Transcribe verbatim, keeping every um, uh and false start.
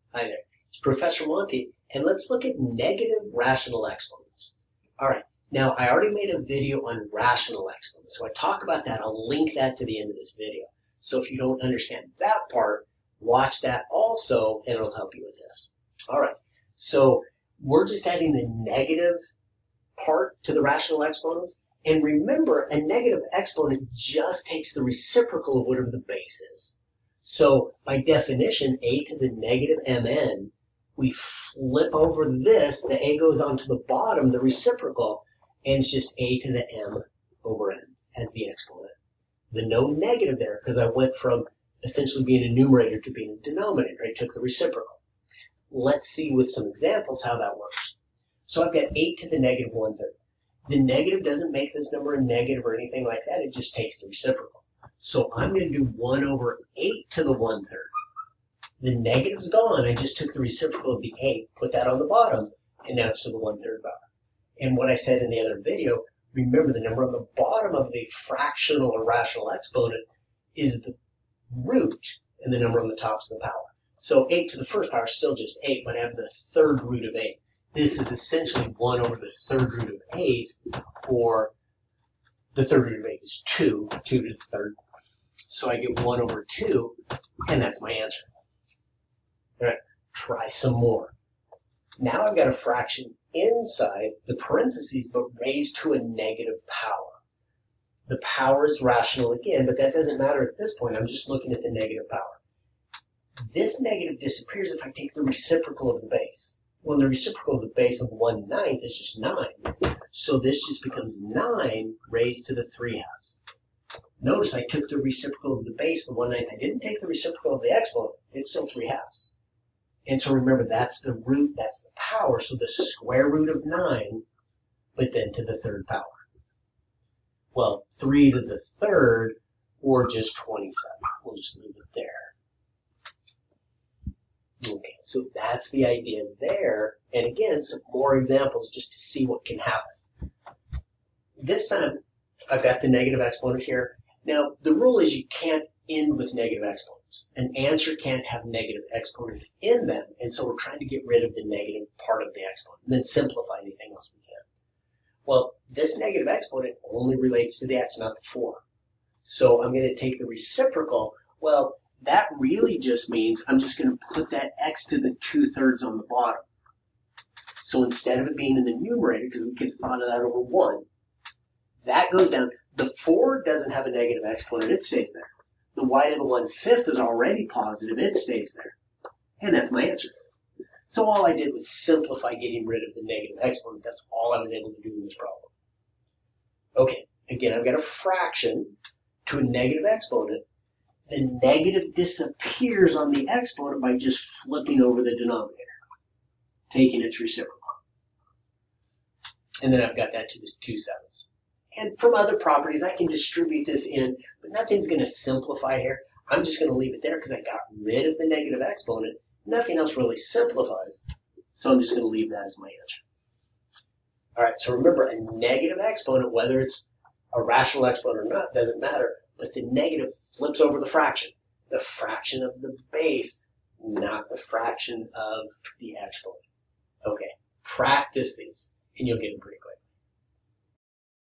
Hi there, it's Professor Monty, and let's look at negative rational exponents. All right, now I already made a video on rational exponents, so I talk about that. I'll link that to the end of this video. So if you don't understand that part, watch that also, and it'll help you with this. All right, so we're just adding the negative part to the rational exponents. And remember, a negative exponent just takes the reciprocal of whatever the base is. So by definition, a to the negative mn, we flip over this, the a goes onto the bottom, the reciprocal, and it's just a to the m over n as the exponent. The no negative there, because I went from essentially being a numerator to being a denominator. I took the reciprocal. Let's see with some examples how that works. So I've got eight to the negative one-third. The negative doesn't make this number a negative or anything like that. It just takes the reciprocal. So I'm going to do one over eight to the one-third. The negative's gone. I just took the reciprocal of the eight, put that on the bottom, and now it's to the one-third power. And what I said in the other video, remember the number on the bottom of the fractional or rational exponent is the root, and the number on the top is the power. So eight to the first power is still just eight, but I have the third root of eight. This is essentially one over the third root of eight, or the third root of eight is two, two to the third. So I get one over two, and that's my answer. All right, try some more. Now I've got a fraction inside the parentheses, but raised to a negative power. The power is rational again, but that doesn't matter at this point. I'm just looking at the negative power. This negative disappears if I take the reciprocal of the base. Well, the reciprocal of the base of one ninth is just nine. So this just becomes nine raised to the three halves. Notice I took the reciprocal of the base, the one ninth. I didn't take the reciprocal of the exponent. It's still three halves. And so remember, that's the root, that's the power. So the square root of nine, but then to the third power. Well, three to the third, or just twenty-seven. We'll just leave it there. Okay, so that's the idea there. And again, some more examples just to see what can happen. This time, I've got the negative exponent here. Now, the rule is you can't end with negative exponents. An answer can't have negative exponents in them, and so we're trying to get rid of the negative part of the exponent, and then simplify anything else we can. Well, this negative exponent only relates to the x, not the four. So I'm going to take the reciprocal. Well, that really just means I'm just going to put that x to the two-thirds on the bottom. So instead of it being in the numerator, because we could find that over one, that goes down. The four doesn't have a negative exponent. It stays there. The y to the one-fifth is already positive. It stays there. And that's my answer. So all I did was simplify getting rid of the negative exponent. That's all I was able to do in this problem. Okay, again, I've got a fraction to a negative exponent. The negative disappears on the exponent by just flipping over the denominator, taking its reciprocal. And then I've got that to the two sevenths. And from other properties, I can distribute this in, but nothing's going to simplify here. I'm just going to leave it there because I got rid of the negative exponent. Nothing else really simplifies, so I'm just going to leave that as my answer. All right, so remember, a negative exponent, whether it's a rational exponent or not, doesn't matter. But the negative flips over the fraction, the fraction of the base, not the fraction of the exponent. Okay, practice these, and you'll get them pretty quick.